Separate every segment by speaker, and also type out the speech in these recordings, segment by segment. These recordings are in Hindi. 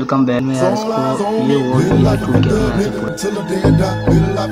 Speaker 1: वेलकम बैक में यार इसको ये टूट गया।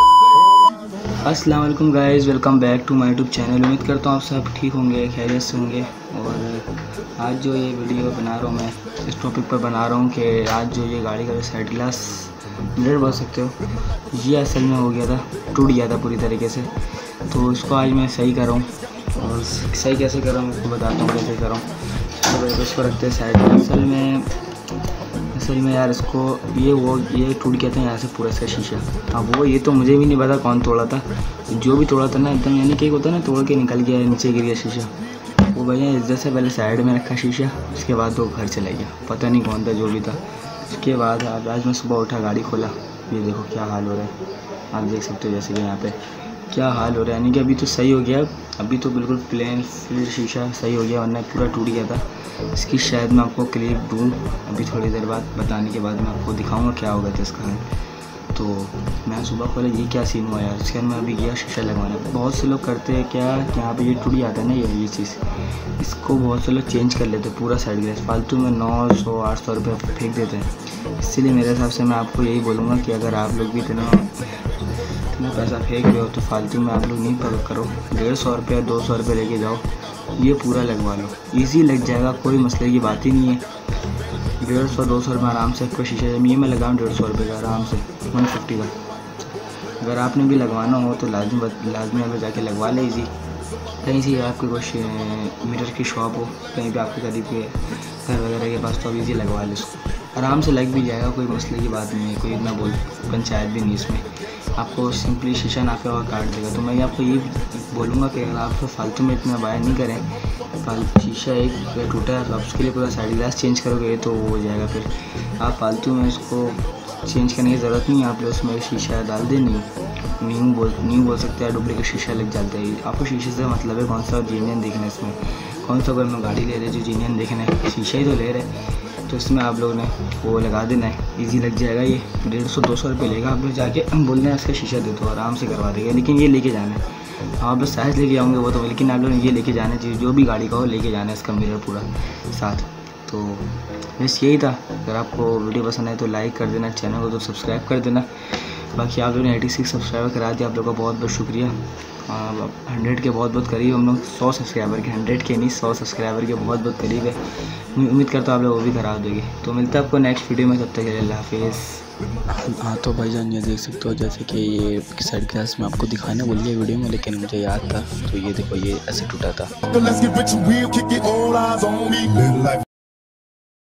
Speaker 1: अस्सलाम वालेकुम guys, welcome back to my YouTube channel. उम्मीद करता हूँ आप सब ठीक होंगे, खैरियत से होंगे। और आज जो ये वीडियो बना रहा हूँ मैं इस टॉपिक पर बना रहा हूँ कि आज जो ये गाड़ी का जो साइड ग्लास मिरर बोल सकते हो, ये असल में हो गया था, टूट गया था पूरी तरीके से। तो इसको आज मैं सही कर रहा हूँ और सही कैसे कर रहा हूँ आपको बताता हूँ कैसे कर रहा हूँ। तो इसको रखते हैं साइड में। असल में यार इसको ये टूट गया था यहाँ से पूरा इसका शीशा। अब ये तो मुझे भी नहीं पता कौन तोड़ा था, जो भी तोड़ा था ना एकदम, यानी कि होता है ना तोड़ के निकल गया, नीचे गिर गया शीशा। वो भैया इज्जत से पहले साइड में रखा शीशा, उसके बाद वो घर चला गया, पता नहीं कौन था जो भी था। उसके बाद आज मैं सुबह उठा, गाड़ी खोला, ये देखो क्या हाल हो रहा है, आप देख सकते हो जैसे कि यहाँ पे क्या हाल हो रहा है। यानी कि अभी तो सही हो गया, अभी तो बिल्कुल प्लेन फिर शीशा सही हो गया, वरना पूरा टूट गया था। इसकी शायद मैं आपको क्लिप दूँ अभी थोड़ी देर बाद, बताने के बाद मैं आपको दिखाऊंगा क्या होगा था इसका। तो मैं सुबह खोला, ये क्या सीन हुआ यार। इसके बाद मैं अभी गया शीशा लगवाने। बहुत से लोग करते हैं क्या, यहाँ पे ये टूट जाता है ना ये चीज़, इसको बहुत से लोग चेंज कर लेते हैं पूरा साइड ग्लास, फालतू में 900-800 रुपये फेंक देते हैं। इसीलिए मेरे हिसाब से मैं आपको यही बोलूँगा कि अगर आप लोग भी इतना पैसा फेंक रहे हो तो फालतू में आप लोग नहीं करो। 150 रुपये 200 रुपये लेके जाओ, ये पूरा लगवा लो, इजी लग जाएगा, कोई मसले की बात ही नहीं है। 150-200 रुपये आराम से आपको शीशा, ये मैं लगाऊँ 150 रुपये का आराम से, 150 का। अगर आपने भी लगवाना हो तो लाजमी आप जाके लगवा ले इजी, कहीं से आपके कुछ मिरर की शॉप हो, कहीं भी आपके करीब के घर वगैरह के पास, तो आप इजी लगवा ले उसको, आराम से लग भी जाएगा, कोई मसले की बात नहीं है, कोई इतना पंचायत भी नहीं इसमें। आपको सिंपली शीशा नापे हुआ काट देगा। तो मैं आपको ये बोलूँगा कि अगर आप फालतू में इतना बाय नहीं करें, शीशा एक टूटा है तो आप उसके लिए पूरा साइड ग्लास चेंज करोगे तो वो हो जाएगा। फिर आप फालतू में उसको चेंज करने की ज़रूरत नहीं है, आप उसमें शीशा डाल दें, न्यू बोल सकते हैं, डुप्लीकेट शीशा लग जाता है। आपको शीशे से मतलब है कौन सा जेन्युइन देखना है इसमें, कौन सा, अगर मैं गाड़ी ले रहे जो जेन्युइन देखना है, शीशा ही तो ले रहे, तो इसमें आप लोगों ने वो लगा देना है, इजी लग जाएगा। ये 150-200 रुपये लेगा, आप लोग जाके बोलना है इसका शीशा दे दो, आराम से करवा देगा। लेकिन ये लेके जाना है, आप लोग साइज लेके आऊँगे वो तो, लेकिन आप लोग ये लेके जाना चाहिए, जो भी गाड़ी का हो लेके जाना है इसका मिरर पूरा साथ। तो बस यही था। अगर आपको वीडियो पसंद आए तो लाइक कर देना, चैनल को तो सब्सक्राइब कर देना। बाकी आप लोगों ने 86 सब्सक्राइबर करा दिया, आप लोगों का बहुत बहुत शुक्रिया। 100 के बहुत करीब हम लोग, 100 सब्सक्राइबर के, 100 के नहीं 100 सब्सक्राइबर के बहुत करीब है। उम्मीद करता हूँ आप लोग वो भी करा दोगे। तो मिलता है आपको नेक्स्ट वीडियो में, तब तक के लिए अल्लाह हाफिज़।
Speaker 2: हाँ तो भाईजान ये देख सकते हो, जैसे कि ये साइड ग्लास में आपको दिखाने बोल दिया वीडियो में, लेकिन मुझे याद था, तो ये देखो ये ऐसे टूटा था।